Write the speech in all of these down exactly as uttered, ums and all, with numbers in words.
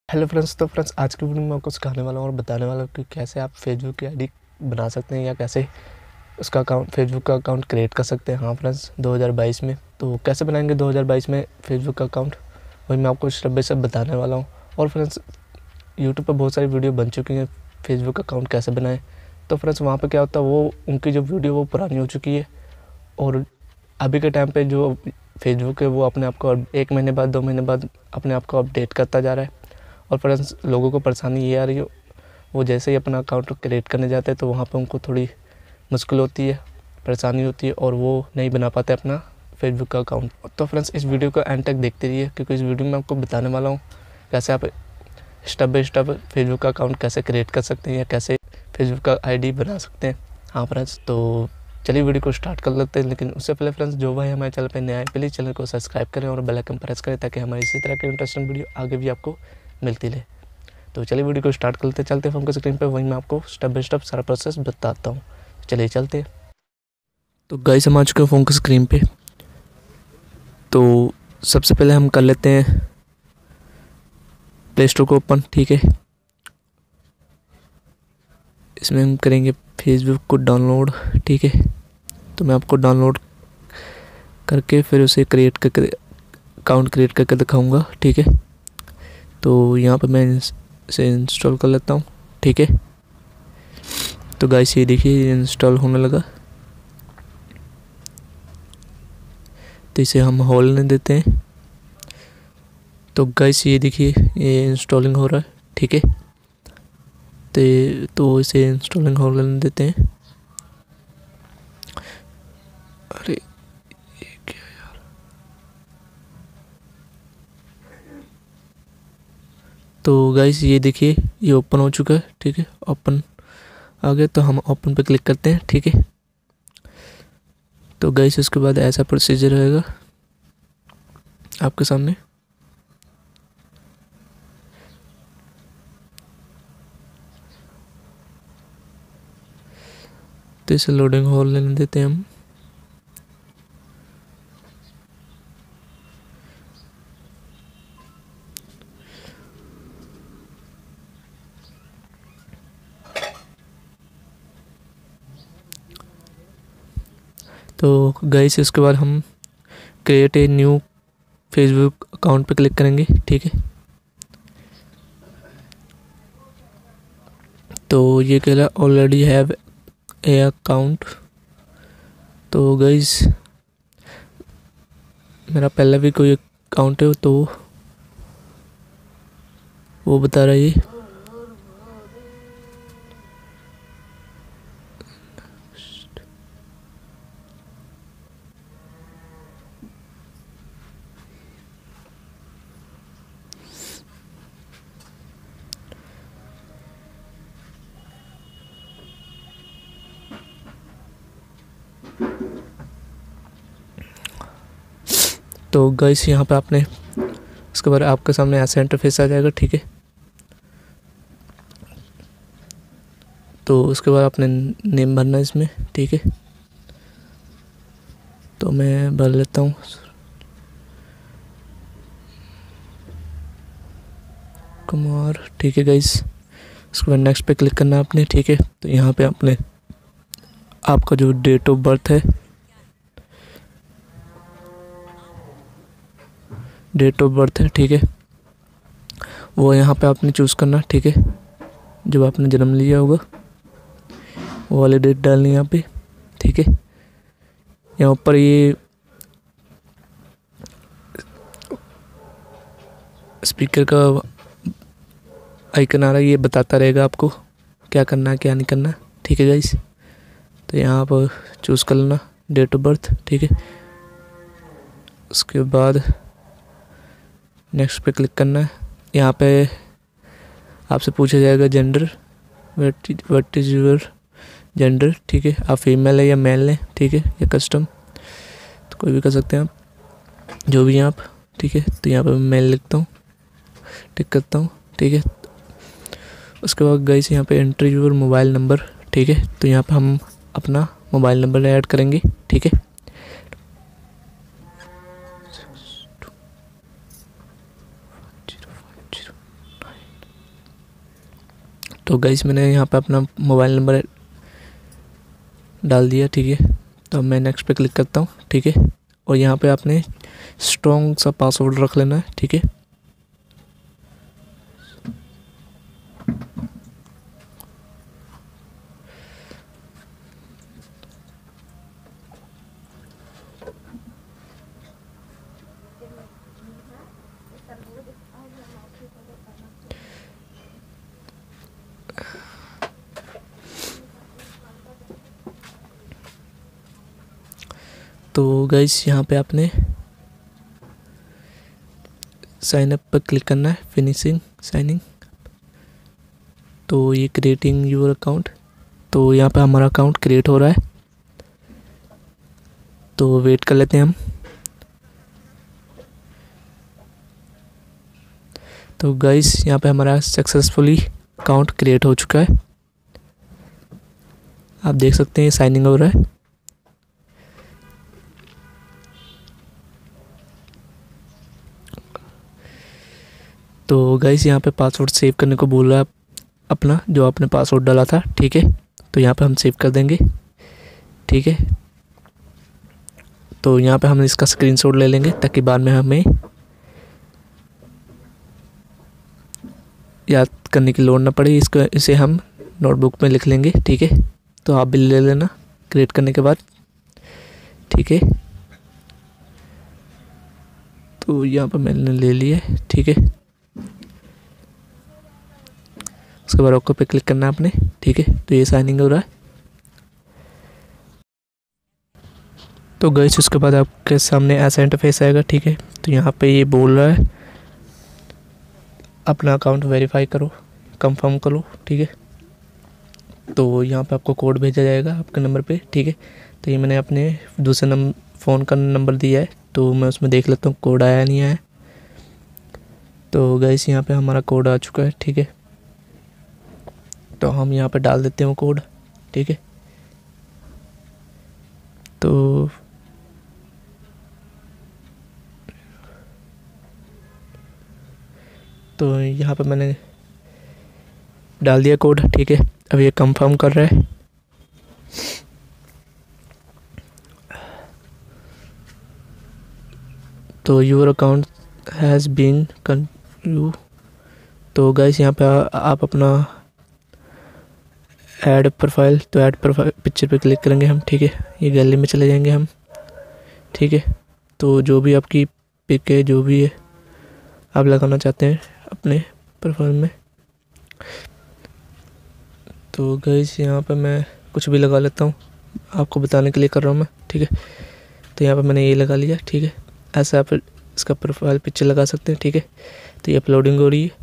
Hello friends. तो friends आज की वीडियो में आपको सिखाने वाला हूँ और बताने वाला हूँ कि कैसे आप फेसबुक की आईडी बना सकते हैं या कैसे उसका अकाउंट फेसबुक का अकाउंट क्रिएट कर सकते हैं। हाँ फ्रेंड्स, दो हज़ार बाईस में तो कैसे बनाएंगे दो हज़ार बाईस में फेसबुक का अकाउंट, वही मैं आपको स्टेप बाय स्टेप बताने वाला हूँ। और फ्रेंड्स यूट्यूब पर बहुत सारी वीडियो बन चुकी हैं फेसबुक अकाउंट कैसे बनाएं। तो फ्रेंड्स वहाँ पर क्या होता है, वो उनकी जो वीडियो वो पुरानी हो चुकी है और अभी के टाइम पे जो फेसबुक है वो अपने आप को एक महीने बाद दो महीने बाद अपने आप को अपडेट करता जा रहा है। और फ्रेंड्स लोगों को परेशानी ये आ रही है, वो जैसे ही अपना अकाउंट क्रिएट करने जाते हैं तो वहाँ पे उनको थोड़ी मुश्किल होती है, परेशानी होती है और वो नहीं बना पाते अपना फेसबुक का अकाउंट। तो फ्रेंड्स इस वीडियो को एंड तक देखते रहिए, क्योंकि इस वीडियो में आपको बताने वाला हूँ कैसे आप स्टेप बाय स्टेप फेसबुक का अकाउंट कैसे क्रिएट कर सकते हैं या कैसे फेसबुक का आईडी बना सकते हैं। हाँ फ्रेंड्स, तो चलिए वीडियो को स्टार्ट कर लेते हैं। लेकिन उससे पहले फ्रेंड्स जो भाई हमारे चैनल पर नए आए, प्लीज़ चैनल को सब्सक्राइब करें और बेल आइकन प्रेस करें ताकि हमारी इसी तरह के इंटरेस्टिंग वीडियो आगे भी आपको मिलती रहे। तो चलिए वीडियो को स्टार्ट करते चलते फोन के स्क्रीन पे, वहीं मैं आपको स्टेप बाय स्टेप सारा प्रोसेस बताता हूँ। चलिए चलते हैं। तो गाइस हम आ चुके हैं फ़ोन की स्क्रीन पे। तो सबसे पहले हम कर लेते हैं प्ले स्टोर को ओपन। ठीक है, इसमें हम करेंगे फेसबुक को डाउनलोड। ठीक है, तो मैं आपको डाउनलोड करके फिर उसे क्रिएट करके अकाउंट क्रिएट करके दिखाऊंगा। ठीक है, तो यहाँ पर मैं इसे इंस्टॉल कर लेता हूँ। ठीक है, तो गाइस ये देखिए इंस्टॉल होने लगा, तो इसे हम होल्ड देते हैं। तो गाइस ये देखिए ये इंस्टॉलिंग हो रहा है। ठीक है, तो तो इसे इंस्टॉलिंग होल्ड देते हैं। अरे ये क्या यार, तो गाइस ये देखिए ये ओपन हो चुका है। ठीक है, ओपन आ गया, तो हम ओपन पे क्लिक करते हैं। ठीक है, तो गाइस उसके बाद ऐसा प्रोसीजर रहेगा आपके सामने। तो इसे लोडिंग होल लेने देते हैं हम। तो गाइस इसके बाद हम create a new Facebook account पे क्लिक करेंगे। ठीक है, तो ये कह रहा है ऑलरेडी हैव ए अकाउंट। तो गाइस मेरा पहला भी कोई अकाउंट है तो वो बता रहा है ये। तो गाइस यहाँ पे आपने उसके बाद आपके सामने ऐसा इंटरफेस आ जाएगा। ठीक है, तो उसके बाद आपने नेम भरना है इसमें। ठीक है, तो मैं भर लेता हूँ कुमार। ठीक है गाइस, उसके बाद नेक्स्ट पे क्लिक करना है आपने। ठीक है, तो यहाँ पे आपने आपका जो डेट ऑफ बर्थ है, डेट ऑफ बर्थ है ठीक है, वो यहाँ पे आपने चूज़ करना। ठीक है, जब आपने जन्म लिया होगा वो वाली डेट डालनी है यहाँ पे। ठीक है, यहाँ ऊपर ये स्पीकर का आइकन आ रहा है, ये बताता रहेगा आपको क्या करना है क्या नहीं करना। ठीक है गाइस, तो यहाँ पर चूज़ कर लेना डेट ऑफ बर्थ। ठीक है, उसके बाद नेक्स्ट पे क्लिक करना है। यहाँ पे आपसे पूछा जाएगा gender, what is your gender. ठीक है, आप फीमेल है या मेल लें। ठीक है, या कस्टम तो कोई भी कर सकते हैं आप, जो भी हैं आप। ठीक है, तो यहाँ पे मैं मेल लिखता हूँ, टिक करता हूँ। ठीक है, उसके बाद गाइस यहाँ पे एंट्री योर मोबाइल नंबर। ठीक है, तो यहाँ पे हम अपना मोबाइल नंबर ऐड करेंगे। ठीक है, तो गाइस मैंने यहाँ पे अपना मोबाइल नंबर डाल दिया, ठीक है। तो अब मैं नेक्स्ट पे क्लिक करता हूँ, ठीक है। और यहाँ पे आपने स्ट्रॉन्ग सा पासवर्ड रख लेना है, ठीक है। तो गाइस यहाँ पे आपने साइन अप पर क्लिक करना है, फिनिशिंग साइनिंग। तो ये क्रिएटिंग यूर अकाउंट, तो यहाँ पे हमारा अकाउंट क्रिएट हो रहा है, तो वेट कर लेते हैं हम। तो गाइस यहाँ पे हमारा सक्सेसफुली अकाउंट क्रिएट हो चुका है, आप देख सकते हैं साइनिंग हो रहा है। तो गाइस यहाँ पे पासवर्ड सेव करने को बोल रहा है अपना, जो आपने पासवर्ड डाला था, ठीक है। तो यहाँ पे हम सेव कर देंगे, ठीक है। तो यहाँ पे हम इसका स्क्रीनशॉट ले लेंगे ताकि बाद में हमें याद करने की लोड़ ना पड़े। इसको इसे हम नोटबुक में लिख लेंगे, ठीक है। तो आप भी ले लेना क्रिएट करने के बाद, ठीक है। तो यहाँ पर मैंने ले लिया, ठीक है। उसके बाद ओके पे क्लिक करना है आपने, ठीक है। तो ये साइनिंग हो रहा है। तो गाइस उसके बाद आपके सामने ऐसा इंटरफेस आएगा, ठीक है। तो यहाँ पे ये बोल रहा है अपना अकाउंट वेरीफाई करो, कंफर्म करो, ठीक है। तो यहाँ पे आपको कोड भेजा जाएगा आपके नंबर पे, ठीक है। तो ये मैंने अपने दूसरे नंबर फ़ोन का नंबर दिया है, तो मैं उसमें देख लेता हूँ कोड आया नहीं आया। तो गाइस यहाँ पे हमारा कोड आ चुका है, ठीक है। तो हम यहाँ पे डाल देते हैं वो कोड, ठीक है। तो तो यहाँ पे मैंने डाल दिया कोड, ठीक है। अब ये कंफर्म कर रहा है। तो your account has been continue. तो गाइस यहाँ पे आ, आप अपना ऐड प्रोफाइल, तो ऐड प्रोफाइल पिक्चर पे क्लिक करेंगे हम, ठीक है। ये गैलरी में चले जाएंगे हम, ठीक है। तो जो भी आपकी पिक है, जो भी है आप लगाना चाहते हैं अपने प्रोफाइल में, तो गाइस यहाँ पे मैं कुछ भी लगा लेता हूँ, आपको बताने के लिए कर रहा हूँ मैं, ठीक है। तो यहाँ पे मैंने ये लगा लिया, ठीक है। ऐसा आप इसका प्रोफाइल पिक्चर लगा सकते हैं, ठीक है। तो ये अपलोडिंग हो रही है।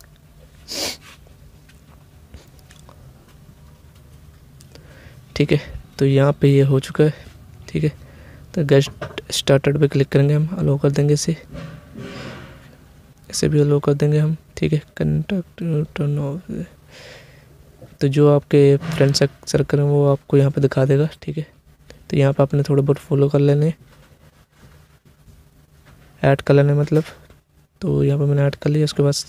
ठीक है, तो यहाँ पे ये हो चुका है, ठीक है। तो गेट स्टार्टेड पे क्लिक करेंगे हम, अलो कर देंगे इसे, इसे भी अलो कर देंगे हम, ठीक है। कंटेक्ट टर्न ऑफ, तो जो आपके फ्रेंड सर्कल हैं वो आपको यहाँ पे दिखा देगा, ठीक है। तो यहाँ पे आपने थोड़े बहुत फॉलो कर लेने, ऐड कर लेने मतलब। तो यहाँ पे मैंने ऐड कर लिया। उसके बाद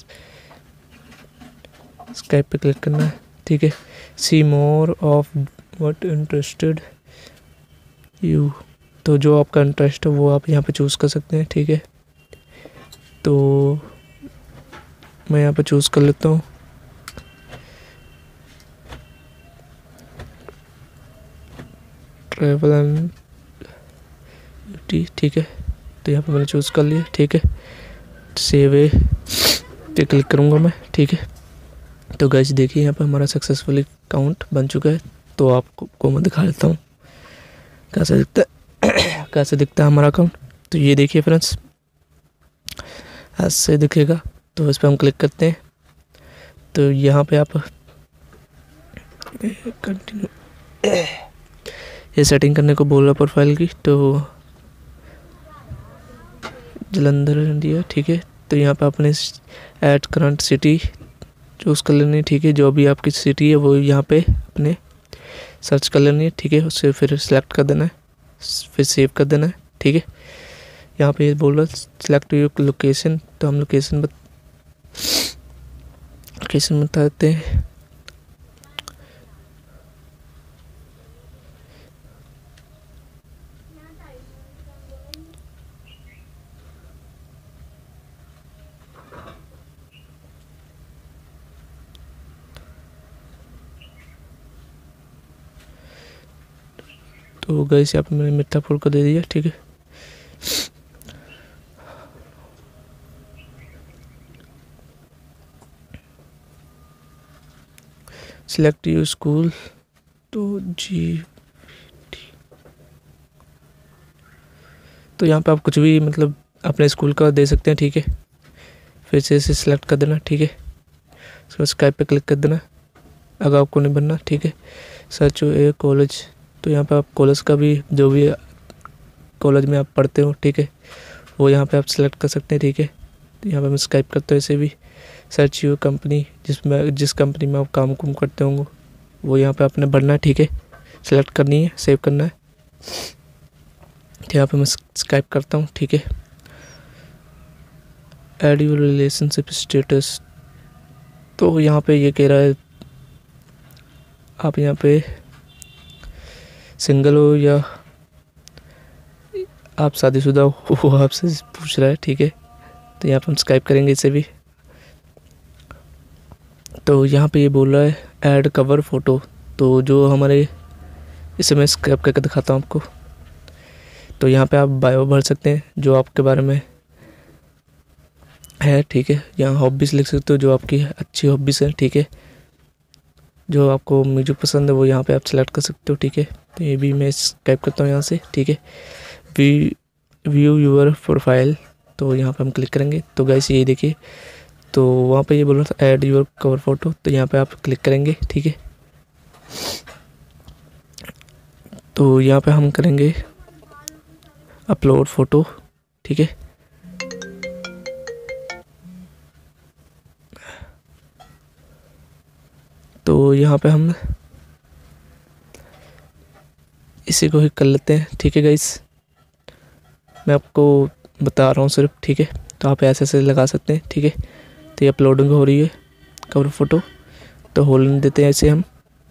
स्काइप पे क्लिक करना है, ठीक है। See more of what interested you, तो जो आपका इंटरेस्ट है वो आप यहाँ पे चूज़ कर सकते हैं, ठीक है। तो मैं यहाँ पे चूज़ कर लेता हूँ ट्रैवल एंड ब्यूटी, ठीक है। तो यहाँ पे मैंने चूज़ कर लिया, ठीक है। सेव पे क्लिक करूँगा मैं, ठीक है। तो गाइस देखिए यहाँ पे हमारा सक्सेसफुली अकाउंट बन चुका है। तो आपको को मैं दिखा देता हूँ कैसे दिखता है कैसे दिखता है हमारा अकाउंट। तो ये देखिए फ्रेंड्स, ऐसे दिखेगा। तो इस पर हम क्लिक करते हैं। तो यहाँ पे आप कंटिन्यू, ये सेटिंग करने को बोल रहा प्रोफाइल की, तो जलंधर इंडिया, ठीक है। तो यहाँ पे अपने ऐड करंट सिटी चूज़ कर लेनी है, ठीक है। जो भी आपकी सिटी है वो यहाँ पे अपने सर्च कर लेनी है, ठीक है। उससे फिर सिलेक्ट कर देना है, फिर सेव कर देना है, ठीक है। यहाँ पे ये बोल रहा है सिलेक्ट योर लोकेशन, तो हम लोकेशन बत लोकेशन बता देते हैं तो गाइस यहाँ पे मैंने मिर्ज़ापुर को दे दिया, ठीक है। सिलेक्ट योर स्कूल, तो जी तो यहाँ पे आप कुछ भी मतलब अपने स्कूल का दे सकते हैं, ठीक है। फिर से इसे सिलेक्ट कर देना, ठीक है। उसके स्काइप पे क्लिक कर देना अगर आपको नहीं बनना, ठीक है। सर्च ए कॉलेज, तो यहाँ पे आप कॉलेज का भी जो भी कॉलेज में आप पढ़ते हो, ठीक है, वो यहाँ पे आप सिलेक्ट कर सकते हैं, ठीक है। तो यहाँ पे मैं स्काइप करता हूँ ऐसे भी। सर्च योर कंपनी, जिसमें जिस कंपनी में आप काम कुम करते होंगे वो यहाँ पे आपने भरना है, ठीक है। सिलेक्ट करनी है, सेव करना है। यहाँ पे मैं स्काइप करता हूँ, ठीक है। ऐड योर रिलेशनशिप स्टेटस, तो यहाँ पे ये कह रहा है आप यहाँ पे सिंगल हो या आप शादीशुदा हो, वो आपसे पूछ रहा है, ठीक है। तो यहाँ पे हम स्काइप करेंगे इसे भी। तो यहाँ पे ये बोल रहा है ऐड कवर फ़ोटो, तो जो हमारे, इसे मैं स्क्रैप करके दिखाता हूँ आपको। तो यहाँ पे आप बायो भर सकते हैं जो आपके बारे में है, ठीक है। यहाँ हॉबीज़ लिख सकते हो जो आपकी अच्छी हॉबीज़ है, ठीक है। जो आपको म्यूजिक पसंद है वो यहाँ पे आप सेलेक्ट कर सकते हो, ठीक है। तो ये भी मैं स्क्रैप करता हूँ यहाँ से, ठीक है। वी व्यू यूर प्रोफाइल, तो यहाँ पे हम क्लिक करेंगे। तो गाइस ये देखिए, तो वहाँ पे ये बोल रहा था ऐड योर कवर फ़ोटो, तो यहाँ पे आप क्लिक करेंगे, ठीक है। तो यहाँ पे हम करेंगे अपलोड फ़ोटो, ठीक है। तो यहाँ पे हम इसी को ही कर लेते हैं, ठीक है गाइस। मैं आपको बता रहा हूँ सिर्फ, ठीक है। तो आप ऐसे ऐसे लगा सकते हैं, ठीक है। तो ये अपलोडिंग हो रही है कवर फ़ोटो, तो होल्ड देते हैं ऐसे हम।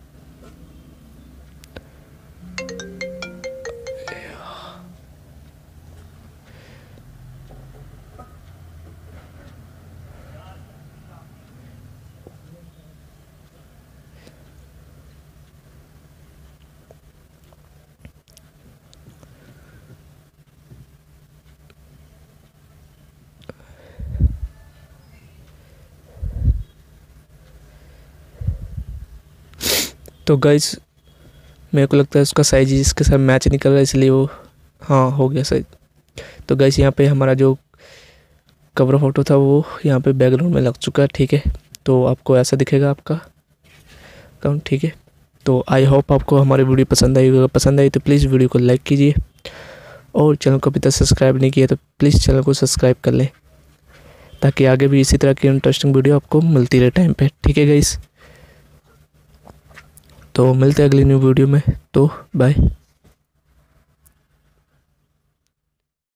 तो गाइस मेरे को लगता है उसका साइज इसके साथ मैच नहीं कर रहा है, इसलिए वो, हाँ हो गया साइज। तो गाइस यहाँ पे हमारा जो कवर फ़ोटो था वो यहाँ पे बैकग्राउंड में लग चुका है, ठीक है। तो आपको ऐसा दिखेगा आपका अकाउंट, ठीक है। तो आई होप आपको हमारी वीडियो पसंद आई। अगर पसंद आई तो प्लीज़ वीडियो को लाइक कीजिए, और चैनल को अभी तक सब्सक्राइब नहीं किया तो प्लीज़ चैनल को सब्सक्राइब कर लें, ताकि आगे भी इसी तरह की इंटरेस्टिंग वीडियो आपको मिलती रहे टाइम पे, ठीक है गाइस। तो मिलते हैं अगली न्यू वीडियो में, तो बाय।